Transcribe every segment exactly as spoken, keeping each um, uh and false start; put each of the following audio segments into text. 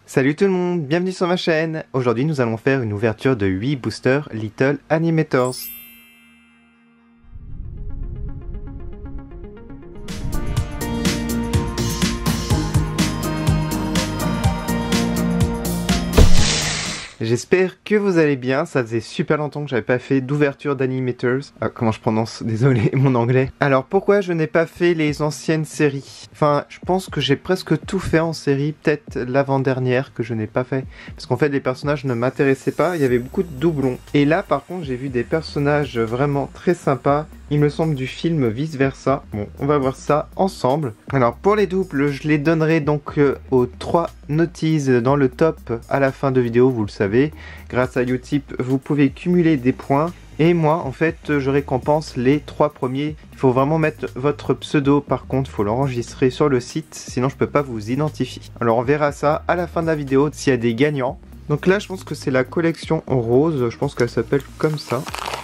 Salut tout le monde, bienvenue sur ma chaîne. Aujourd'hui nous allons faire une ouverture de huit boosters Little Animators. J'espère que vous allez bien, ça faisait super longtemps que j'avais pas fait d'ouverture d'animators. Ah, comment je prononce, désolé mon anglais. Alors pourquoi je n'ai pas fait les anciennes séries? Enfin, je pense que j'ai presque tout fait en série, peut-être l'avant-dernière que je n'ai pas fait. Parce qu'en fait les personnages ne m'intéressaient pas, il y avait beaucoup de doublons. Et là par contre j'ai vu des personnages vraiment très sympas. Il me semble du film Vice Versa. Bon, on va voir ça ensemble. Alors pour les doubles, je les donnerai donc euh, aux trois notices dans le top à la fin de vidéo, vous le savez. Grâce à Utip, vous pouvez cumuler des points. Et moi, en fait, je récompense les trois premiers. Il faut vraiment mettre votre pseudo, par contre, il faut l'enregistrer sur le site, sinon je peux pas vous identifier. Alors on verra ça à la fin de la vidéo, s'il y a des gagnants. Donc là, je pense que c'est la collection rose, je pense qu'elle s'appelle comme ça.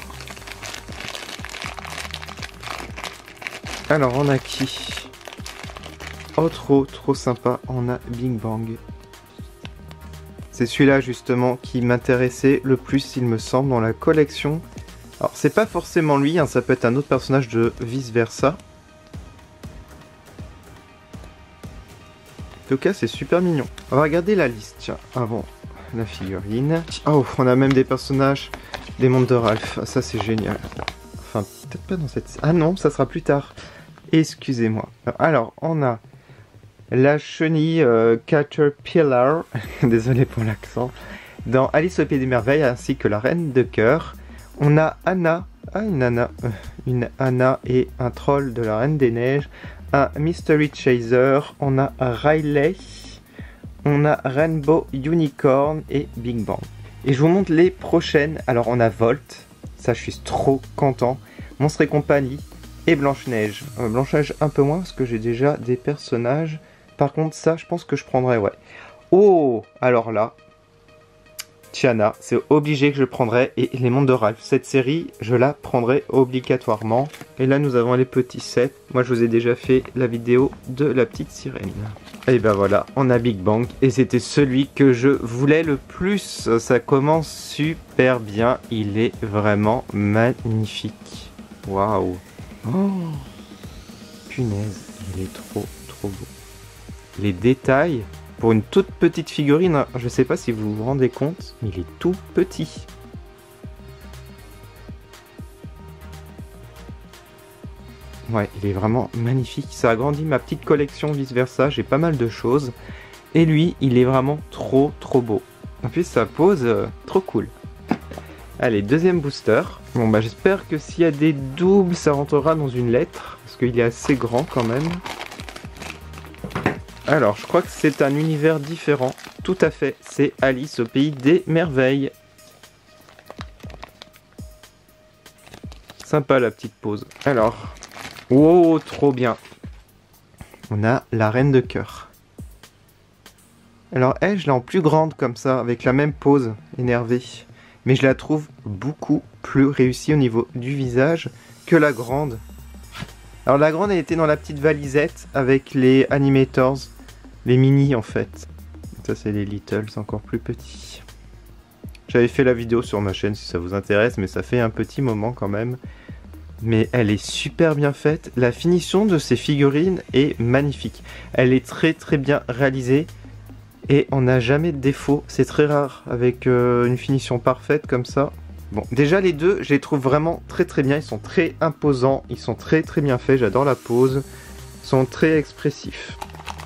Alors on a qui? Oh trop trop sympa, on a Big Bang. C'est celui-là justement qui m'intéressait le plus il me semble dans la collection. Alors c'est pas forcément lui, hein, ça peut être un autre personnage de Vice Versa. En tout cas c'est super mignon. On va regarder la liste, tiens, avant la figurine. Oh, on a même des personnages des mondes de Ralph, ça c'est génial. Enfin peut-être pas dans cette... Ah non, ça sera plus tard. Excusez-moi. Alors, on a la chenille euh, Caterpillar, désolé pour l'accent, dans Alice au Pays des Merveilles, ainsi que la Reine de Cœur. On a Anna, ah une Anna, euh, une Anna et un troll de la Reine des Neiges, un Mystery Chaser, on a Riley, on a Rainbow Unicorn et Big Bang. Et je vous montre les prochaines. Alors, on a Volt, ça je suis trop content, Monstres et compagnie, et Blanche-Neige. Euh, Blanche-Neige un peu moins parce que j'ai déjà des personnages. Par contre ça je pense que je prendrais, ouais. Oh, alors là, Tiana, c'est obligé que je prendrais. Et les mondes de Ralph, cette série, je la prendrai obligatoirement. Et là nous avons les petits sets. Moi je vous ai déjà fait la vidéo de la petite sirène. Et ben voilà, on a Big Bang. Et c'était celui que je voulais le plus. Ça commence super bien. Il est vraiment magnifique. Waouh. Oh, punaise, il est trop trop beau. Les détails, pour une toute petite figurine, je sais pas si vous vous rendez compte, mais il est tout petit. Ouais, il est vraiment magnifique. Ça agrandit ma petite collection Vice Versa, j'ai pas mal de choses. Et lui, il est vraiment trop trop beau. En plus, sa pose, euh, trop cool. Allez, deuxième booster. Bon bah j'espère que s'il y a des doubles, ça rentrera dans une lettre, parce qu'il est assez grand quand même. Alors, je crois que c'est un univers différent. Tout à fait, c'est Alice au Pays des Merveilles. Sympa la petite pose. Alors, oh, trop bien. On a la Reine de Cœur. Alors elle, je l'ai en plus grande comme ça, avec la même pose, énervée. Mais je la trouve beaucoup plus réussie au niveau du visage que la grande. Alors la grande, elle était dans la petite valisette avec les animators, les mini en fait. Ça c'est les Littles, encore plus petits. J'avais fait la vidéo sur ma chaîne si ça vous intéresse, mais ça fait un petit moment quand même. Mais elle est super bien faite. La finition de ces figurines est magnifique. Elle est très très bien réalisée. Et on n'a jamais de défaut, c'est très rare avec euh, une finition parfaite comme ça. Bon, déjà les deux, je les trouve vraiment très très bien, ils sont très imposants, ils sont très très bien faits, j'adore la pose, ils sont très expressifs.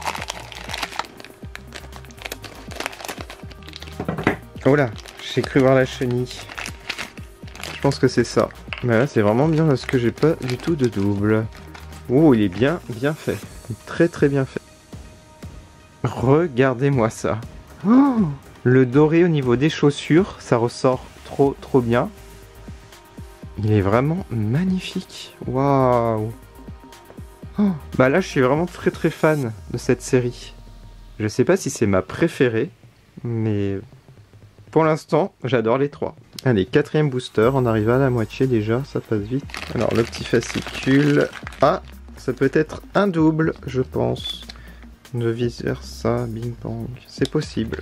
Oh là, j'ai cru voir la chenille. Je pense que c'est ça. Mais là c'est vraiment bien parce que j'ai pas du tout de double. Oh, il est bien bien fait, très très bien fait. Regardez-moi ça. Oh, le doré au niveau des chaussures, ça ressort trop trop bien. Il est vraiment magnifique. Waouh. Oh, bah là, je suis vraiment très très fan de cette série. Je sais pas si c'est ma préférée, mais pour l'instant, j'adore les trois. Allez, quatrième booster, on arrive à la moitié déjà, ça passe vite. Alors, le petit fascicule. Ah, ça peut être un double, je pense. de vice versa, bing bang. C'est possible.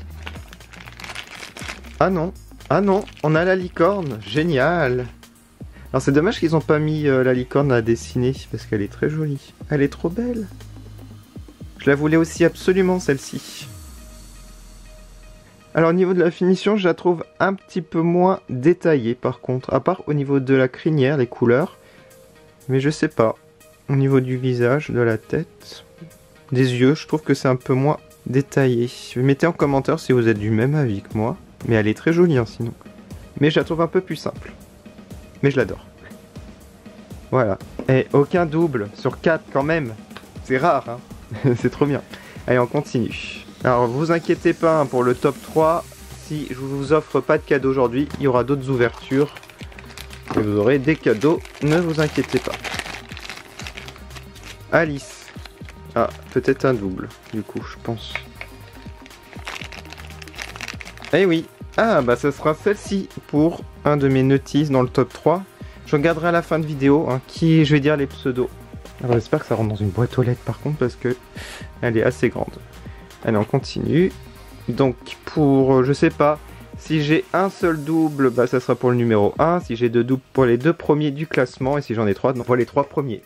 Ah non, ah non, on a la licorne, génial. Alors c'est dommage qu'ils n'ont pas mis euh, la licorne à dessiner, parce qu'elle est très jolie. Elle est trop belle. Je la voulais aussi absolument celle-ci. Alors au niveau de la finition, je la trouve un petit peu moins détaillée par contre, à part au niveau de la crinière, les couleurs. Mais je sais pas, au niveau du visage, de la tête, des yeux, je trouve que c'est un peu moins détaillé. Mettez en commentaire si vous êtes du même avis que moi. Mais elle est très jolie hein, sinon. Mais je la trouve un peu plus simple. Mais je l'adore. Voilà. Et aucun double sur quatre quand même. C'est rare, hein. C'est trop bien. Allez, on continue. Alors, vous inquiétez pas hein, pour le top trois. Si je vous offre pas de cadeaux aujourd'hui, il y aura d'autres ouvertures. Et vous aurez des cadeaux. Ne vous inquiétez pas. Alice. Ah, peut-être un double, du coup, je pense. Eh oui. Ah, bah ce sera celle-ci pour un de mes notties dans le top trois. Je regarderai à la fin de vidéo hein, qui je vais dire les pseudos. Alors j'espère que ça rentre dans une boîte aux lettres par contre parce que elle est assez grande. Allez, on continue. Donc pour, je sais pas, si j'ai un seul double, bah ça sera pour le numéro un. Si j'ai deux doubles pour les deux premiers du classement. Et si j'en ai trois, donc pour les trois premiers.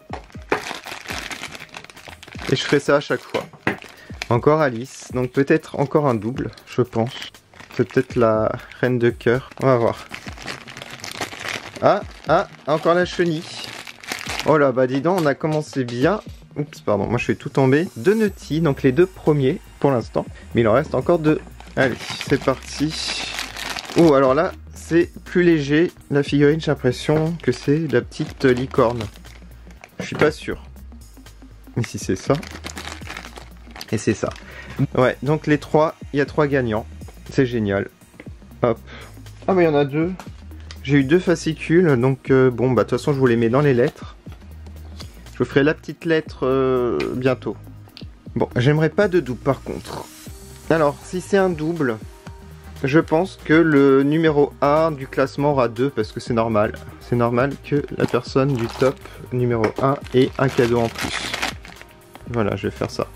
Et je ferai ça à chaque fois. Encore Alice, donc peut-être encore un double, je pense. C'est peut-être la reine de cœur. On va voir. Ah, ah, encore la chenille. Oh là, bah dis donc, on a commencé bien. Oups, pardon, moi je suis tout tombé. Deux nutty, donc les deux premiers pour l'instant. Mais il en reste encore deux. Allez, c'est parti. Oh, alors là, c'est plus léger. La figurine, j'ai l'impression que c'est la petite licorne. Je suis pas sûr. Mais si c'est ça. Et c'est ça. Ouais, donc les trois, il y a trois gagnants. C'est génial. Hop. Ah bah il y en a deux. J'ai eu deux fascicules, donc euh, bon bah de toute façon je vous les mets dans les lettres. Je vous ferai la petite lettre euh, bientôt. Bon, j'aimerais pas de double par contre. Alors, si c'est un double, je pense que le numéro un du classement aura deux parce que c'est normal. C'est normal que la personne du top numéro un ait un cadeau en plus. Voilà, je vais faire ça.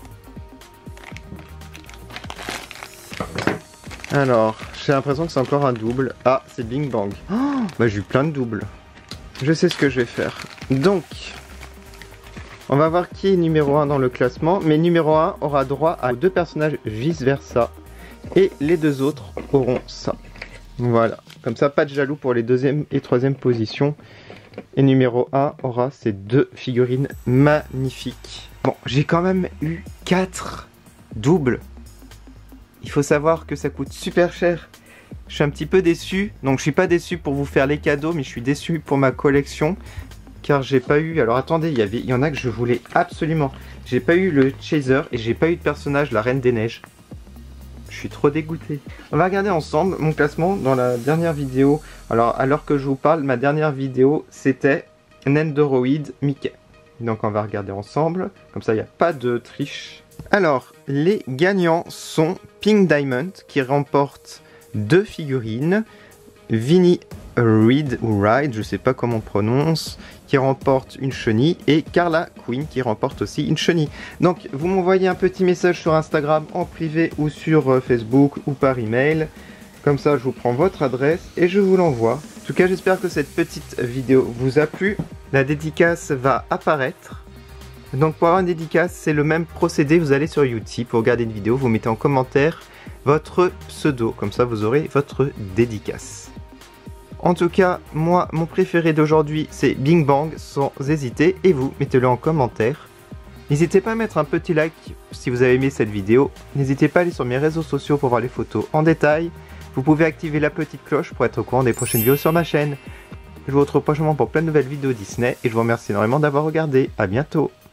Alors, j'ai l'impression que c'est encore un double. Ah, c'est Bing Bang. Oh, bah j'ai eu plein de doubles. Je sais ce que je vais faire. Donc, on va voir qui est numéro un dans le classement. Mais numéro un aura droit à deux personnages vice versa. Et les deux autres auront ça. Voilà. Comme ça, pas de jaloux pour les deuxième et troisième positions. Et numéro un aura ces deux figurines magnifiques. Bon, j'ai quand même eu quatre doubles. Il faut savoir que ça coûte super cher. Je suis un petit peu déçu. Donc je suis pas déçu pour vous faire les cadeaux, mais je suis déçu pour ma collection. Car j'ai pas eu... Alors attendez, il y avait, il y en a que je voulais absolument. J'ai pas eu le Chaser et j'ai pas eu de personnage, la Reine des Neiges. Je suis trop dégoûté. On va regarder ensemble mon classement dans la dernière vidéo. Alors à l'heure que je vous parle, ma dernière vidéo c'était Nendoroid Mickey. Donc on va regarder ensemble. Comme ça il n'y a pas de triche. Alors, les gagnants sont Pink Diamond qui remporte deux figurines, Vinny Reed ou Ride, je sais pas comment on prononce, qui remporte une chenille, et Carla Queen qui remporte aussi une chenille. Donc, vous m'envoyez un petit message sur Instagram en privé ou sur Facebook ou par email. Comme ça, je vous prends votre adresse et je vous l'envoie. En tout cas, j'espère que cette petite vidéo vous a plu. La dédicace va apparaître. Donc pour avoir une dédicace, c'est le même procédé, vous allez sur YouTube, vous regardez une vidéo, vous mettez en commentaire votre pseudo, comme ça vous aurez votre dédicace. En tout cas, moi, mon préféré d'aujourd'hui, c'est Bing Bang, sans hésiter, et vous, mettez-le en commentaire. N'hésitez pas à mettre un petit like si vous avez aimé cette vidéo, n'hésitez pas à aller sur mes réseaux sociaux pour voir les photos en détail, vous pouvez activer la petite cloche pour être au courant des prochaines vidéos sur ma chaîne. Je vous retrouve prochainement pour plein de nouvelles vidéos Disney, et je vous remercie énormément d'avoir regardé, à bientôt.